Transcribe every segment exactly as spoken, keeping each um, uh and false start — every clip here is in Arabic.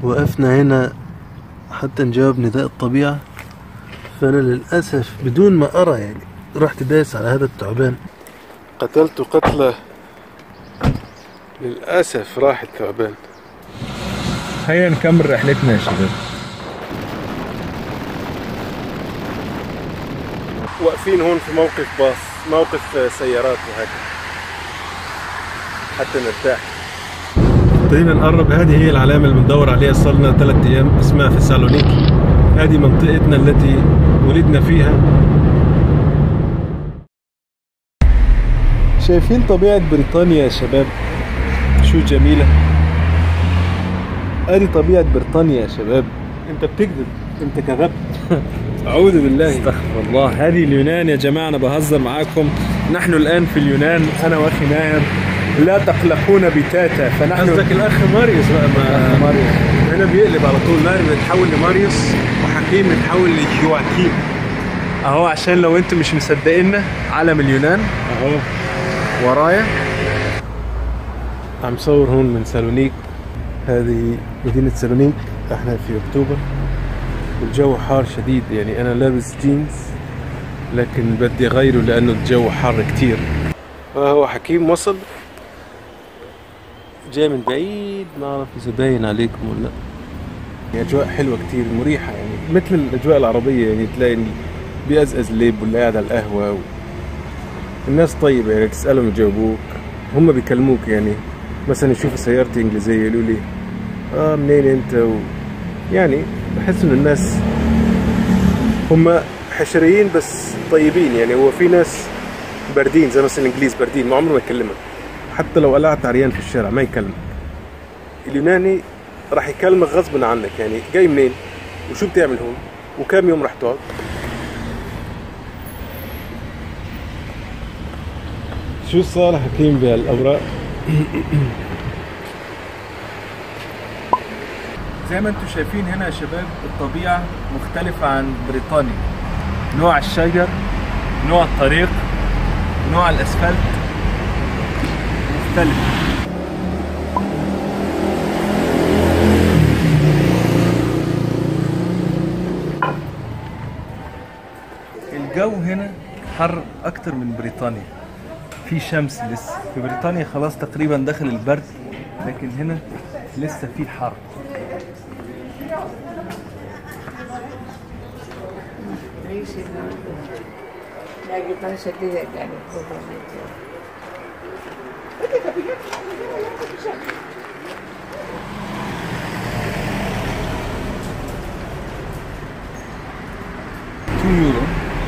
وقفنا هنا حتى نجاوب نداء الطبيعة، فأنا للأسف بدون ما أرى يعني رحت دايس على هذا الثعبان، قتلت قتلة للأسف، راح الثعبان. هيا نكمل رحلتنا يا شباب. واقفين هون في موقف باص، موقف سيارات وهكذا حتى نرتاح. ابتدينا نقرب. هذه هي العلامة اللي بندور عليها صار لنا ثلاث أيام، اسمها ثسالونيكي. هذه منطقتنا التي ولدنا فيها. شايفين طبيعة بريطانيا يا شباب شو جميلة. هذه طبيعة بريطانيا يا شباب. انت بتكذب، انت كذبت. اعوذ بالله، استغفر الله. هذه اليونان يا جماعة، انا بهزر معاكم. نحن الان في اليونان انا واخي ماهر، لا تقلقون بتاتا. فنحن قصدك الاخ ماريوس بقى. ما ماريوس هنا بيقلب على طول. ماريوس بيتحول لماريوس وحكيم بيتحول لجواكيم اهو، عشان لو انتم مش مصدقيننا علم اليونان اهو ورايا. عم صور هون من سالونيك. هذه مدينة سالونيك. احنا في اكتوبر والجو حار شديد، يعني انا لابس جينز لكن بدي اغيره لانه الجو حار كتير. هو حكيم وصل، جاي من بعيد، ما اعرف اذا باين عليكم ولا لا. اجواء حلوه كتير مريحه، يعني مثل الاجواء العربيه، يعني تلاقي بيأزأز الليب ولا قاعد على القهوه و... الناس طيبه، يعني تسالهم يجاوبوك، هم بيكلموك. يعني مثلا يشوفوا سيارتي انجليزيه يقولوا لي اه منين انت و... يعني بحس ان الناس هم حشريين بس طيبين. يعني هو في ناس باردين زي مثلا الانجليز باردين، ما عمره ما يكلمك، حتى لو قلعت عريان في الشارع ما يكلمك. اليوناني راح يكلمك غصبا عنك، يعني جاي منين وشو بتعمل هون وكم يوم راح تقعد. شو صار حكيم بهالاوراق؟ زي ما انتم شايفين هنا يا شباب، الطبيعة مختلفة عن بريطانيا. نوع الشجر، نوع الطريق، نوع الاسفلت مختلف. الجو هنا حر اكتر من بريطانيا، في شمس لسه. في بريطانيا خلاص تقريبا دخل البرد، لكن هنا لسه في حر. اثنين يورو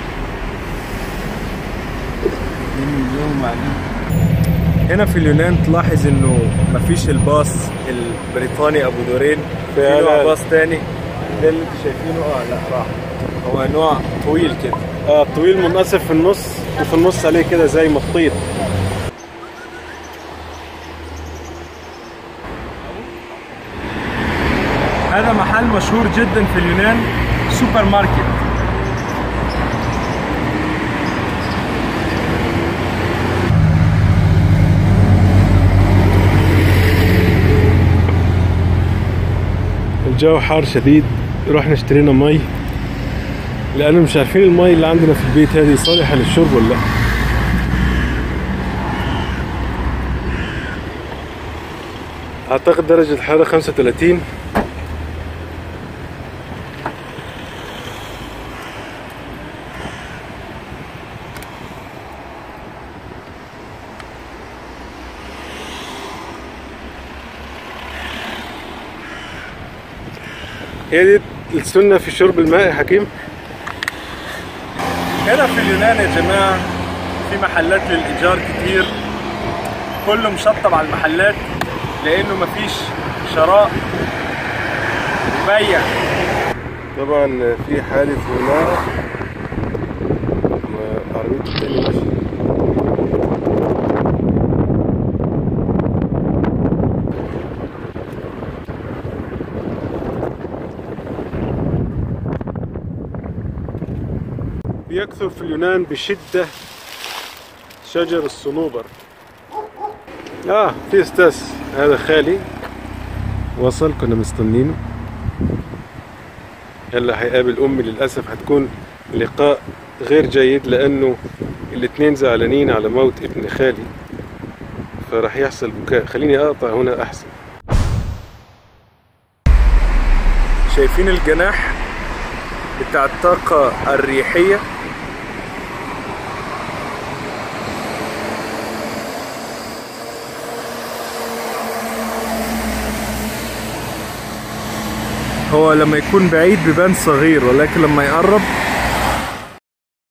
هنا في اليونان. تلاحظ انه مفيش الباص البريطاني ابو دورين، في نوع باص تاني. ده اللي انتوا شايفينه. اه لا راح، هو نوع طويل كده. اه طويل منقصف في النص، وفي النص عليه كده زي مخطيط. هذا محل مشهور جدا في اليونان، سوبر ماركت. الجو حار شديد. رحنا اشترينا مي لأنه مش عارفين المي اللي عندنا في البيت هذه صالحة للشرب ولا لا. أعتقد درجة الحرارة خمسة وثلاثين. هي دي السنة في شرب الماء يا حكيم. هنا في اليونان يا جماعة في محلات للإيجار كتير، كله مشطب على المحلات لأنه مفيش شراء وبيع. طبعا في حادث هنا، عربيته التانية ماشية. بيكثر في اليونان بشدة شجر الصنوبر. اه في استاذ، هذا خالي وصل كنا مستنينه. هلا هيقابل امي للاسف، هتكون لقاء غير جيد لانه الاتنين زعلانين على موت ابن خالي، فراح يحصل بكاء. خليني اقطع هنا احسن. شايفين الجناح بتاع الطاقة الريحية؟ هو لما يكون بعيد بيبان صغير، ولكن لما يقرب